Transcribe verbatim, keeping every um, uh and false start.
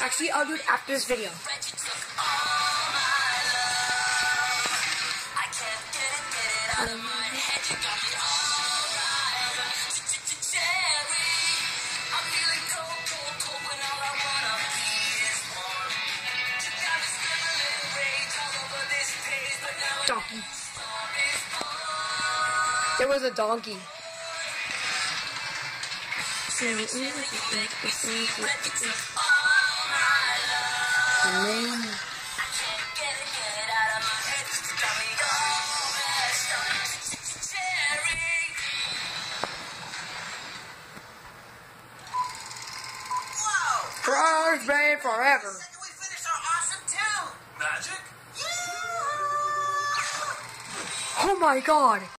Actually, I'll do it after this video. Donkey. There was a donkey. Cars made forever. We finished our awesome town. Magic? Oh my god.